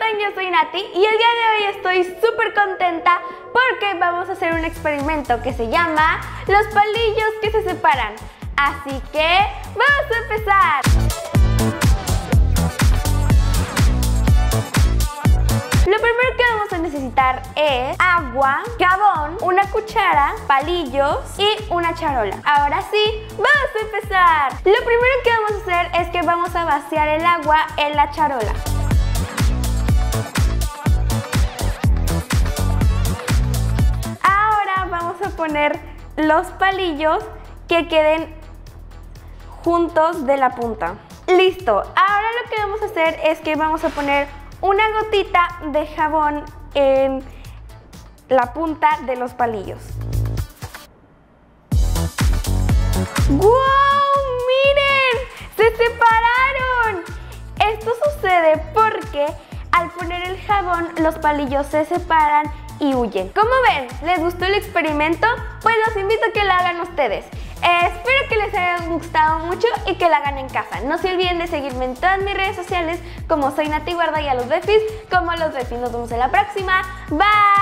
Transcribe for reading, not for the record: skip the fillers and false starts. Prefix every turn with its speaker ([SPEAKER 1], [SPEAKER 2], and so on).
[SPEAKER 1] están? Yo soy Nati y el día de hoy estoy súper contenta porque vamos a hacer un experimento que se llama los palillos que se separan. Así que ¡vamos a empezar! Lo primero que vamos a necesitar es agua, jabón, una cuchara, palillos y una charola. Ahora sí, ¡vamos a empezar! Lo primero que vamos a hacer es que vamos a vaciar el agua en la charola. Ahora vamos a poner los palillos que queden juntos de la punta. ¡Listo! Ahora lo que vamos a hacer es que vamos a poner una gotita de jabón en la punta de los palillos. ¡Wow! ¡Miren! ¡Se separaron! Esto sucede porque al poner el jabón los palillos se separan y huyen. ¿Cómo ven? ¿Les gustó el experimento? Pues los invito a que lo hagan ustedes. Espero que les haya gustado mucho y que lo hagan en casa. No se olviden de seguirme en todas mis redes sociales como soy Nati Guarda y a los Befis como los Befis. Nos vemos en la próxima. Bye.